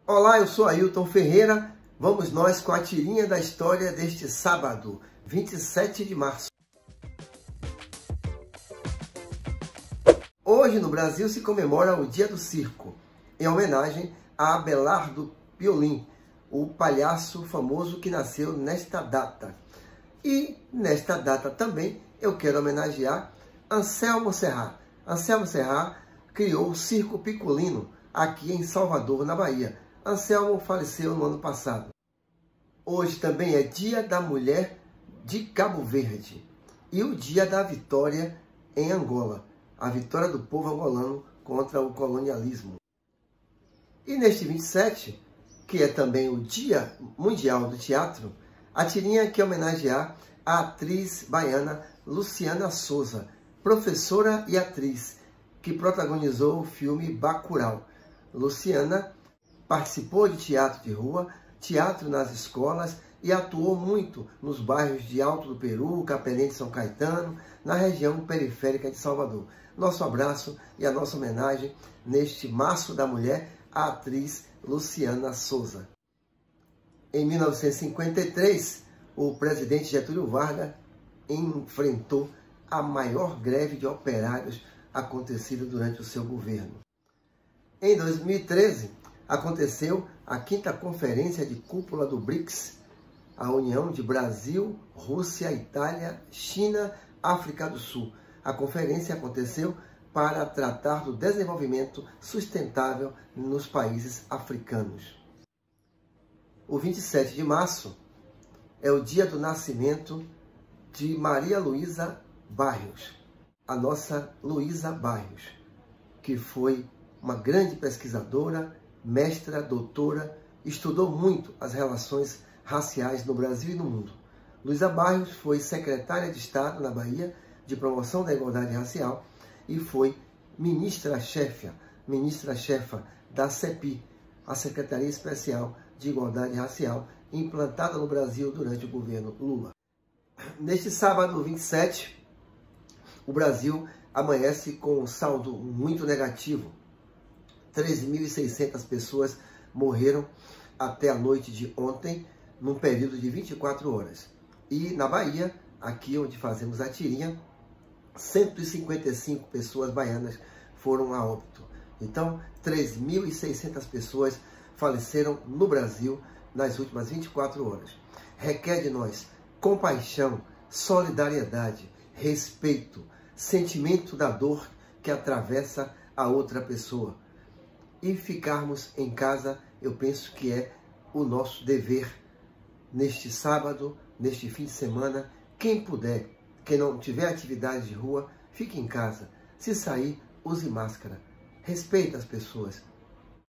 Olá, eu sou Ailton Ferreira. Vamos nós com a tirinha da história deste sábado, 27 de março. Hoje no Brasil se comemora o Dia do Circo, em homenagem a Abelardo Piolín, o palhaço famoso que nasceu nesta data. E nesta data também eu quero homenagear Anselmo Serra. Anselmo Serra criou o Circo Piculino aqui em Salvador, na Bahia. Anselmo faleceu no ano passado. Hoje também é Dia da Mulher de Cabo Verde e o Dia da Vitória em Angola, a vitória do povo angolano contra o colonialismo. E neste 27, que é também o Dia Mundial do Teatro, a tirinha quer homenagear a atriz baiana Luciana Souza, professora e atriz, que protagonizou o filme Bacurau. Luciana participou de teatro de rua, teatro nas escolas e atuou muito nos bairros de Alto do Peru, Capelém de São Caetano, na região periférica de Salvador. Nosso abraço e a nossa homenagem neste Março da Mulher à atriz Luciana Souza. Em 1953, o presidente Getúlio Vargas enfrentou a maior greve de operários acontecida durante o seu governo. Em 2013, aconteceu a 5ª Conferência de Cúpula do BRICS, a união de Brasil, Rússia, Itália, China, África do Sul. A conferência aconteceu para tratar do desenvolvimento sustentável nos países africanos. O 27 de março é o dia do nascimento de Maria Luísa Barrios, a nossa Luísa Barrios, que foi uma grande pesquisadora, mestra, doutora, estudou muito as relações raciais no Brasil e no mundo. Luísa Barrios foi secretária de Estado na Bahia de Promoção da Igualdade Racial e foi ministra-chefa da CEPI, a Secretaria Especial de Igualdade Racial, implantada no Brasil durante o governo Lula. Neste sábado 27, o Brasil amanhece com um saldo muito negativo. 3.600 pessoas morreram até a noite de ontem, num período de 24 horas. E na Bahia, aqui onde fazemos a tirinha, 155 pessoas baianas foram a óbito. Então, 3.600 pessoas faleceram no Brasil nas últimas 24 horas. Requer de nós compaixão, solidariedade, respeito, sentimento da dor que atravessa a outra pessoa. E ficarmos em casa, eu penso que é o nosso dever neste sábado, neste fim de semana. Quem puder, quem não tiver atividade de rua, fique em casa. Se sair, use máscara. Respeite as pessoas.